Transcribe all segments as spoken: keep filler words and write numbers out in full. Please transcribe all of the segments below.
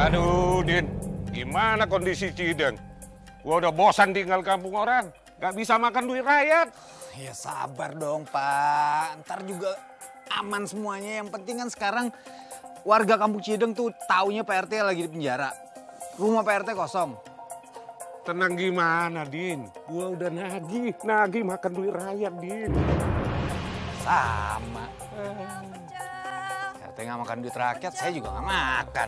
Aduh, Din. Gimana kondisi Cideng? Gua udah bosan tinggal kampung orang. Gak bisa makan duit rakyat. Ya sabar dong, Pak. Ntar juga aman semuanya. Yang penting kan sekarang warga kampung Cideng tuh taunya Pak R T lagi di penjara. Rumah Pak R T kosong. Tenang gimana, Din? Gua udah nagih, nagih makan duit rakyat, Din. Sama. R T nggak makan duit rakyat, saya juga nggak makan.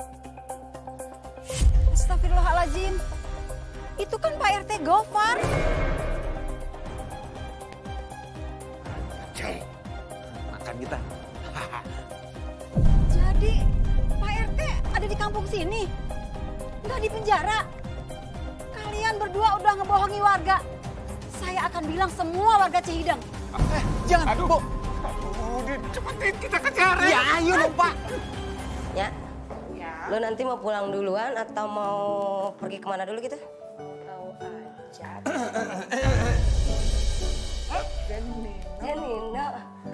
Astagfirullahaladzim. Itu kan Pak R T Gofar. Cek, makan kita. Jadi Pak R T ada di kampung sini? Nggak di penjara? Kalian berdua udah ngebohongi warga. Saya akan bilang semua warga Cihideng. Eh, jangan, Aduh. Bu. Aduh, Din, cepetin kita kejar. Ya, ayo dong, Pak. Ya, lo nanti mau pulang duluan atau mau pergi kemana dulu gitu? Tahu aja. Eh, Nino.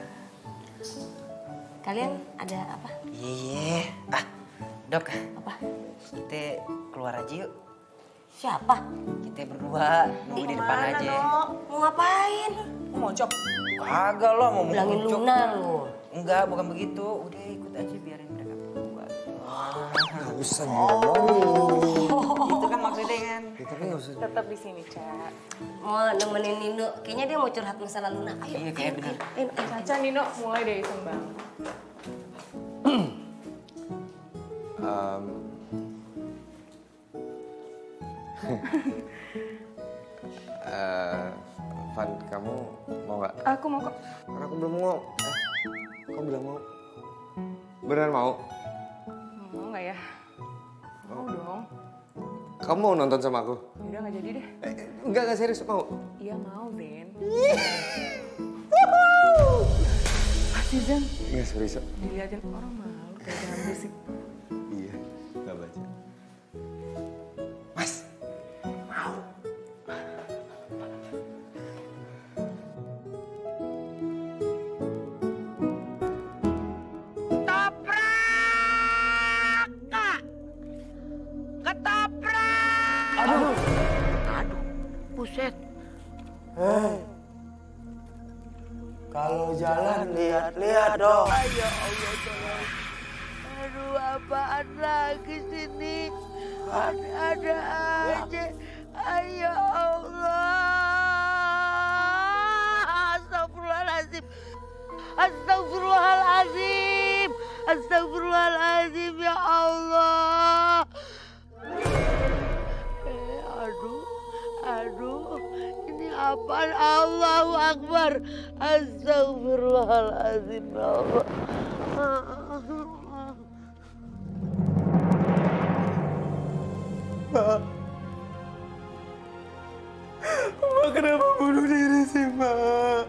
Kalian ada apa? Iya. Ah, Dok. Apa? Kita keluar aja yuk. Siapa? Kita berdua nunggu di depan aja. Dok? Mau ngapain? Mau mocok? Kagak lo mau Bilangin mocok. Luna lo. Enggak, bukan begitu. Udah ikut aja biarin mereka berdua. Nggak usah ngomong. Itu kan maksudnya kan. Tetap di sini, Cak. Mau nemenin Nino. Kayaknya dia mau curhat masalah Luna. Ayo, Iya, kayak bener. ayo, ayo, ayo. Caca, Nino, mulai dari Sembang. Um, uh, Van, kamu mau nggak? Aku mau kok. Karena aku belum mau. Eh, kamu bilang mau? Beneran mau? Mau nggak ya? Mau dong. Kamu mau nonton sama aku? Yaudah nggak jadi deh. Eh, enggak, enggak serius, mau? Iya mau, Ben. Pasti, Zen. Enggak serius. Diliatin orang malu kayak jangan berisik. Iya, enggak baca. Mas, mau. Buset. Hei, kalau jalan lihat-lihat dong. Ya Allah, tolong. Aduh, apaan lagi sini? Ada-ada aja. Ayo Allah. Astagfirullahaladzim. Astagfirullahaladzim. Astagfirullahaladzim, ya Allah. Eh, aduh. Aduh, ini apaan? Allahu Akbar. Astagfirullahaladzim, ya Allah. Mbak, Mbak kenapa bunuh diri sih, Mbak?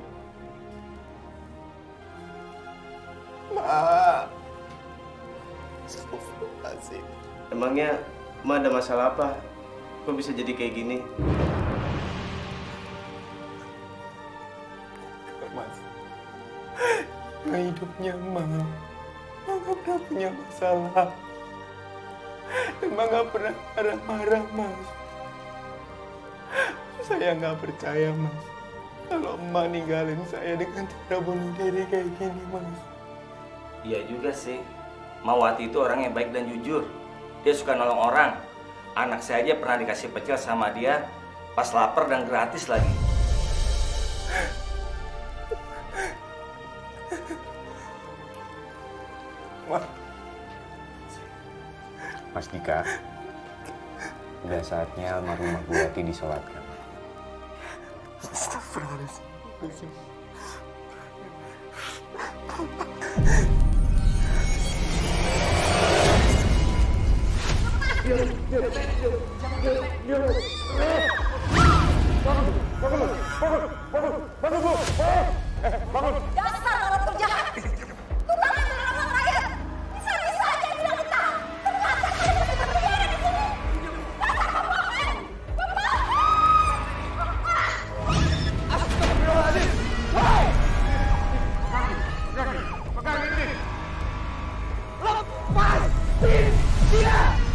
Mbak. Astagfirullahaladzim. Emangnya Emak ada masalah apa? Kok bisa jadi kayak gini? Mas, nggak hidupnya Emak. Emak nggak pernah punya masalah. Emak nggak pernah marah-marah, Mas. Saya nggak percaya, Mas. Kalau Emak ninggalin saya dengan cara bunuh diri kayak gini, Mas. Iya juga sih. Mawati itu orang yang baik dan jujur. Dia suka nolong orang. Anak saya aja pernah dikasih pecel sama dia pas lapar dan gratis lagi. Wah. Mas Dika, udah saatnya almarhumah Bu Wati disolatkan. Astagfirullahaladzim. Dasar orang terjahat. Kau tangan menolong rakyat. Bisa-bisa aja bilang kita. Ternyata kalian masih berkeliaran di sini. Dasar pembohong. Pembohong. Astagfirullahaladzim. Woi! Pegang ini. Lepasin dia.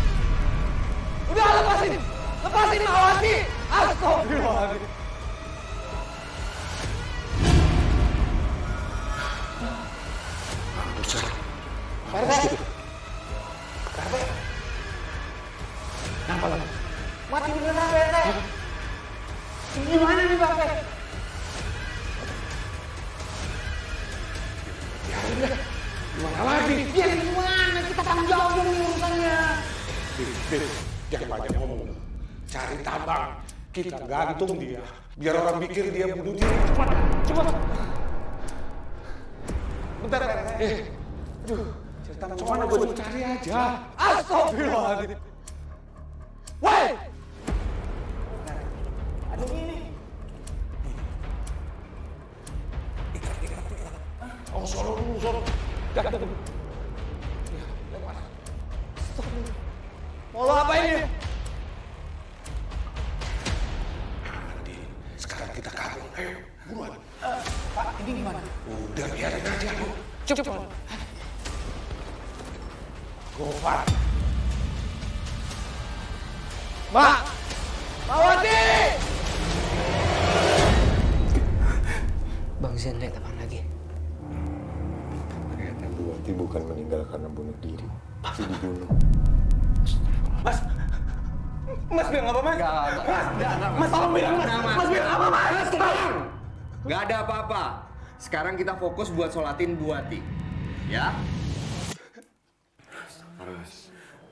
dia. Gimana lagi? Ya gimana? Kita tanggung jawab dong nih urusannya. Dik, dik, jangan banyak ngomong. Cari tabang. Kita gantung dia. Biar orang pikir dia bunuh diri. Cepat, cepat. Bentar, eh. Aduh, cerita mana gue cuma cari aja. Astagfirullahaladzim. Woi! Ada ini. Oh, solo dulu, solo. Dah, dah, dah. Mau lo apa ini? Andi, sekarang kita kabur. Ayo, buruan. Uh, Pak, ini gimana? Udah, biarin aja lu. Cepat. Gofar. Mak! Mawati! Bang Zen naik kapan lagi? Ternyata Bu Wati bukan meninggal karena bunuh diri, tapi dibunuh. Mas! Mas bilang apa, Mas? Gak, gak, Mas, mas tolong bilang, Mas! Mas bilang apa, Mas? Mas, tolong! Gak ada apa-apa. Sekarang kita fokus buat sholatin Bu Wati. Ya? Harus.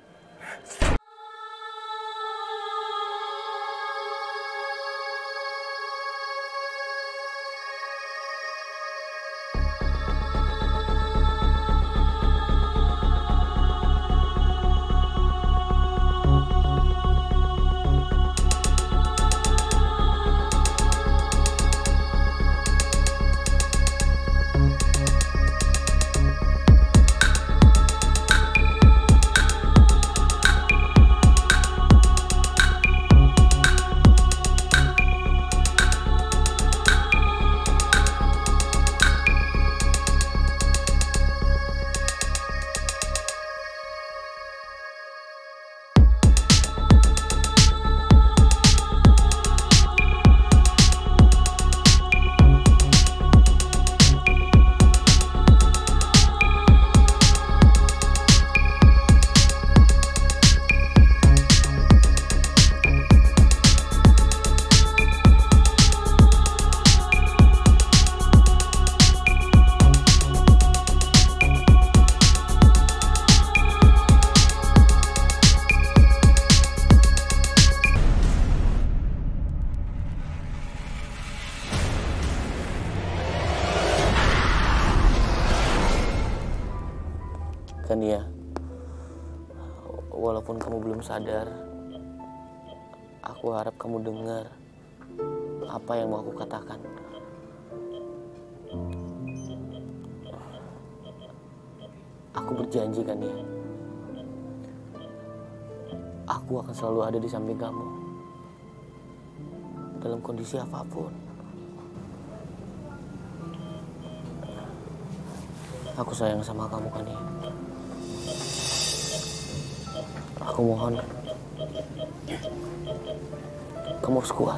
Kania, walaupun kamu belum sadar, aku harap kamu dengar apa yang mau aku katakan. Aku berjanji, Kania, aku akan selalu ada di samping kamu dalam kondisi apapun. Aku sayang sama kamu, Kania. Aku mohon, kamu harus kuat.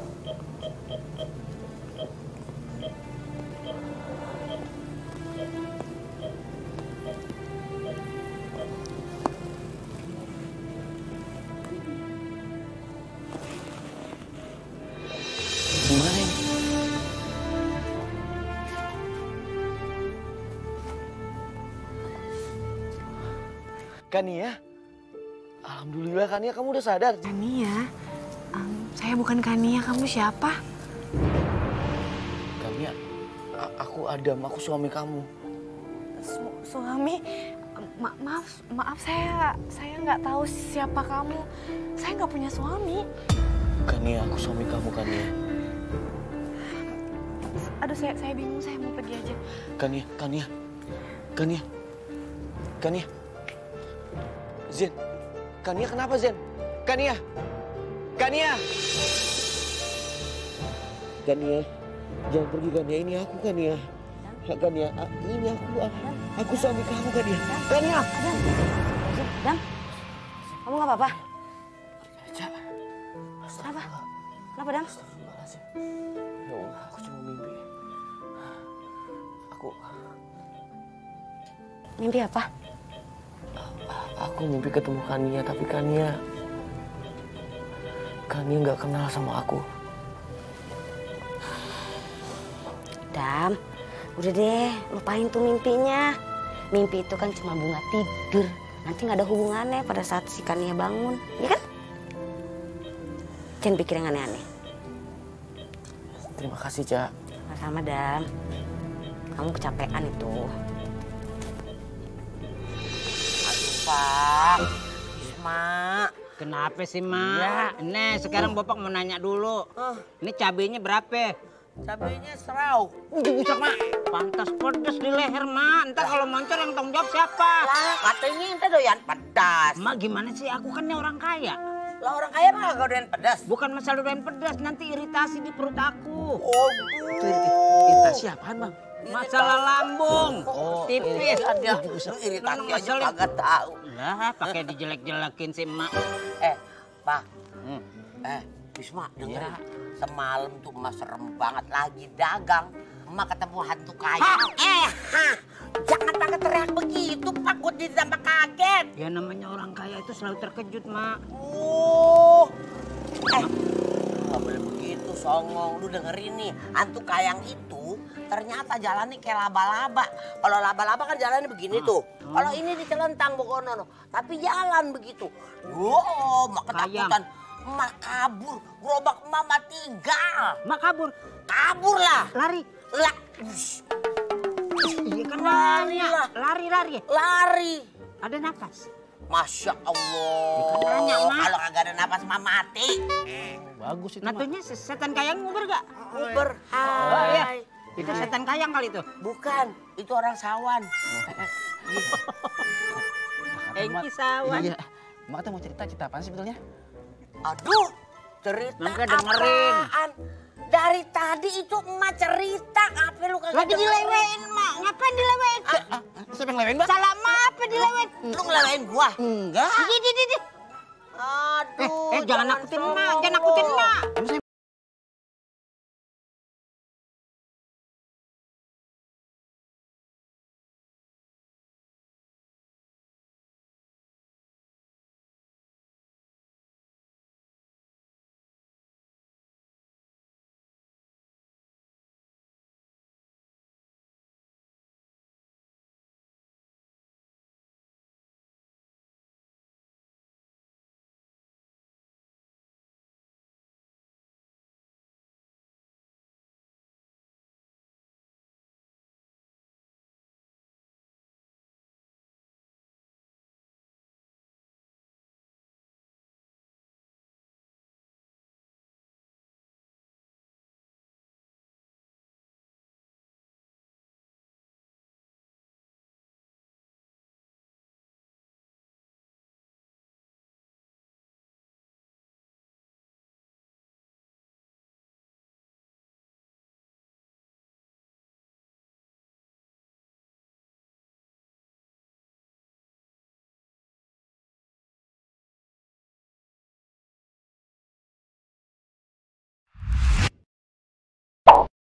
Gimana ini? Kania? Alhamdulillah, Kania, kamu udah sadar. Kania? Um, saya bukan Kania, kamu siapa? Kania, aku Adam, aku suami kamu. Su suami? Ma maaf, maaf saya saya nggak tahu siapa kamu. Saya nggak punya suami. Kania, aku suami kamu, Kania. Aduh, saya saya bingung, saya mau pergi aja. Kania, Kania, Kania, Kania, Zen, Kania kenapa Zen? Kania, Kania, Kania, jangan pergi Kania, ini aku Kania, Kania, ini aku, aku suami kamu Kania, Kania. Dam, Dam, kamu nggak apa-apa? Kenapa? Kenapa, Dam? Ya Allah, aku cuma mimpi. Aku... Mimpi apa? Aku mimpi ketemu Kania, tapi Kania... Kania nggak kenal sama aku. Dam, udah deh, lupain tuh mimpinya. Mimpi itu kan cuma bunga tidur. Nanti nggak ada hubungannya pada saat si Kania bangun, ya kan? Jangan pikir yang aneh-aneh. Terima kasih, Cak. Sama-sama, Dan. Kamu kecapean itu. Aduh, Pak. Isma. Kenapa sih, Mak? Ya. Nih, sekarang Bapak mau nanya dulu. Uh. Ini cabenya berapa? Cabenya serau. Udah busak, Mak. Pantas pedes di leher, Mak. Ntar kalau moncor yang tanggung jawab siapa? Lah, katanya ente doyan pedas. Mak, gimana sih? Aku kan orang kaya. Lah, orang kaya mah gak doyan pedas. Bukan masalah doyan pedas, nanti iritasi di perut aku. Oh, itu iritasi apaan, Bang? Masalah lambung. Oh, tipis. Ada. Lu iritasi aja kagak tahu. Lah, pakai dijelek-jelekin sih, Mak. Eh, Pak. Hmm. Eh, Bisma, denger ya. Semalam tuh emak serem banget lagi dagang. Emak ketemu hantu kaya. Ha, eh, ha. Jangan pakai teriak begitu, Pak. Gue jadi tambah kaget. Ya namanya orang kaya itu selalu terkejut, Mak. Oh. Eh, nggak boleh begitu, songong. Lu dengerin nih, hantu kayang itu ternyata jalannya kayak laba-laba. Kalau laba-laba kan jalannya begini hmm. tuh. Hmm. Kalau ini dicelentang bokono, tapi jalan begitu. Wow, mak ketakutan. Emak kabur, gerobak emak tinggal. Emak kabur? Kabur lah. Lari? Lah. Iya kan lari lah. Lari, lari. Lari. Ada napas? Masya Allah. Ya, kalau kagak ada napas mah mati. Bagus itu. Natunya setan kayang nguber gak? Nguber. Hai. Oh, iya. Itu setan kayang kali itu? Bukan, itu orang sawan. Engki sawan. Iya. Mak tuh mau cerita cerita apa sih sebetulnya? Aduh, cerita Maka dengerin. apaan? Dari tadi itu emak cerita, apa lu kagak lagi dilewein, Mak. Ngapain dilewein? Ah, ah, siapa yang lewein, Mbak? Salah Mak apa dilewein? Lu ngelewein gua? Enggak. Aduh. Eh, eh jangan nakutin Mak, jangan nakutin Mak.